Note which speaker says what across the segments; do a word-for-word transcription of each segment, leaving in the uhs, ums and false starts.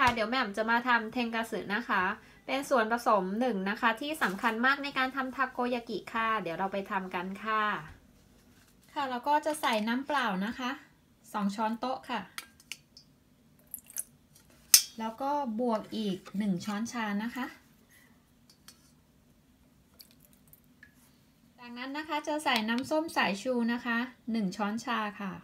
Speaker 1: นะคะเดี๋ยวแหม่มจะมาทำเทงกาสึนะคะเป็นส่วนผสมหนึ่งนะคะที่สำคัญมากในการทำทาโกยากิค่ะเดี๋ยวเราไปทำกันค่ะค่ะแล้วก็จะใส่น้ำเปล่านะคะสองช้อนโต๊ะค่ะแล้วก็บวกอีกหนึ่งช้อนชานะคะจากนั้นนะคะจะใส่น้ำส้มสายชูนะคะหนึ่งช้อนชาค่ะ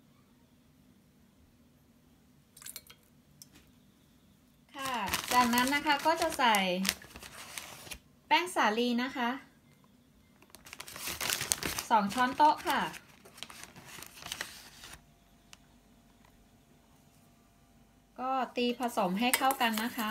Speaker 1: ค่ะจากนั้นนะคะก็จะใส่แป้งสาลีนะคะสองช้อนโต๊ะค่ะก็ตีผสมให้เข้ากันนะคะ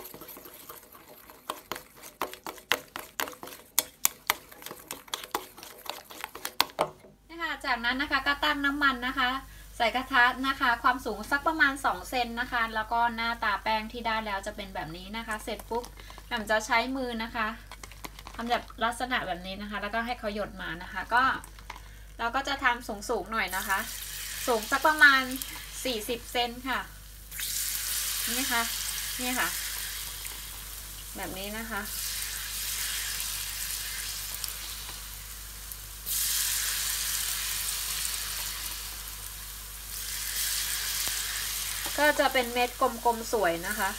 Speaker 1: จากนั้นนะคะก็ตั้งน้ำมันนะคะใส่กระทะนะคะความสูงสักประมาณสองเซนนะคะแล้วก็หน้าตาแป้งที่ได้แล้วจะเป็นแบบนี้นะคะเสร็จปุ๊บแหม่มจะใช้มือนะคะทำแบบลักษณะแบบนี้นะคะแล้วก็ให้เขาหยดมานะคะก็เราก็จะทำสูงสูงหน่อยนะคะสูงสักประมาณสี่สิบเซนค่ะนี่ค่ะนี่ค่ะแบบนี้นะคะก็จะเป็นเม็ดกลมๆสวยนะคะ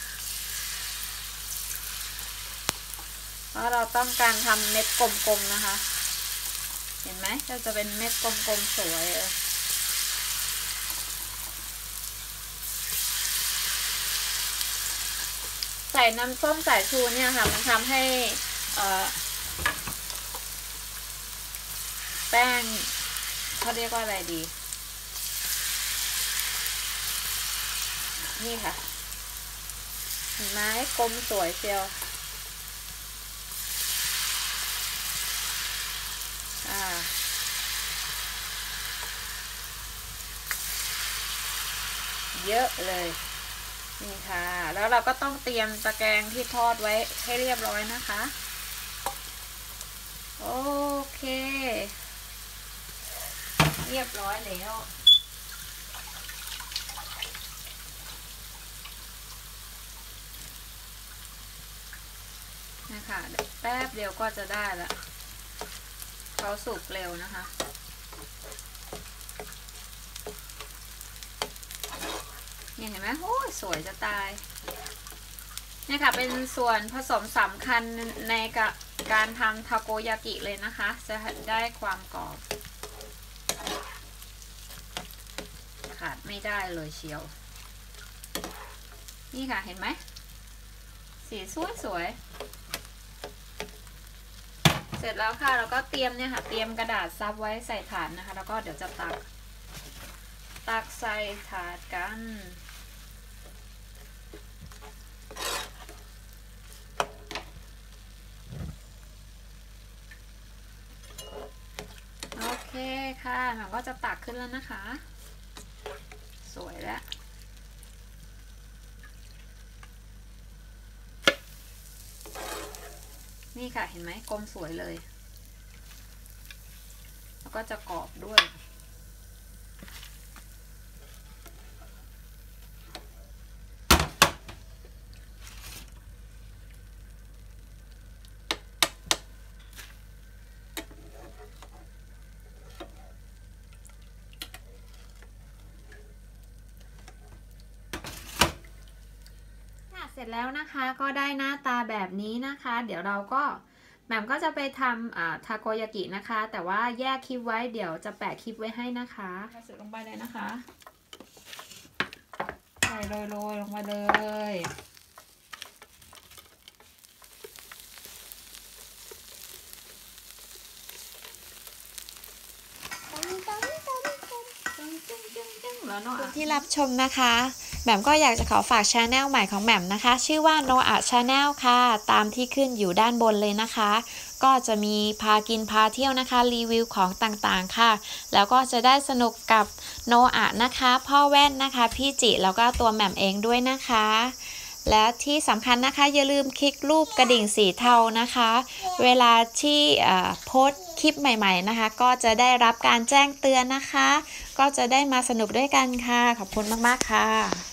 Speaker 1: เพราะเราต้องการทำเม็ดกลมๆนะคะเห็นไหมก็จะเป็นเม็ดกลมๆสวยใส่น้ำส้มสายชูเนี่ยค่ะมันทำให้แป้งเขาเรียกว่าอะไรดีนี่ค่ะเห็นไหมกลมสวยเชียวอ่าเยอะเลยนี่ค่ะแล้วเราก็ต้องเตรียมตะแกรงที่ทอดไว้ให้เรียบร้อยนะคะโอเคเรียบร้อยแล้วนะคะแป๊บเดียวก็จะได้ละเขาสุกเร็วนะคะเนี่ยเห็นไหมโอ้ยสวยจะตายเนี่ยค่ะเป็นส่วนผสมสำคัญในการทำทาโกยากิเลยนะคะจะได้ความกรอบขาดไม่ได้เลยเชียวนี่ค่ะเห็นไหมสีสวยสวยเสร็จแล้วค่ะเราก็เตรียมเนี่ยค่ะเตรียมกระดาษซับไว้ใส่ถาดนะคะแล้วก็เดี๋ยวจะตักตักใส่ถาดกันโอเคค่ะเราก็จะตักขึ้นแล้วนะคะสวยแล้วนี่ค่ะเห็นไหมกลมสวยเลยแล้วก็จะกรอบด้วยเสร็จแล้วนะคะก็ได้หน้าตาแบบนี้นะคะเดี๋ยวเราก็แหม่มก็จะไปทำทาโกยากินะคะแต่ว่าแยกคลิปไว้เดี๋ยวจะแปะคลิปไว้ให้นะคะใส่ลงไปเลยนะคะใส่โรยๆลงมาเลยคุณที่รับชมนะคะแหม่มก็อยากจะขอฝากชาแนลใหม่ของแหม่มนะคะชื่อว่า โนอา Channel ค่ะตามที่ขึ้นอยู่ด้านบนเลยนะคะก็จะมีพากินพาเที่ยวนะคะรีวิวของต่างๆค่ะแล้วก็จะได้สนุกกับโนอานะคะพ่อแว่นนะคะพี่จิแล้วก็ตัวแหม่มเองด้วยนะคะและที่สำคัญนะคะอย่าลืมคลิกรูปกระดิ่งสีเทานะคะเวลาที่โพสต์คลิปใหม่ๆนะคะก็จะได้รับการแจ้งเตือนนะคะก็จะได้มาสนุกด้วยกันค่ะขอบคุณมากๆค่ะ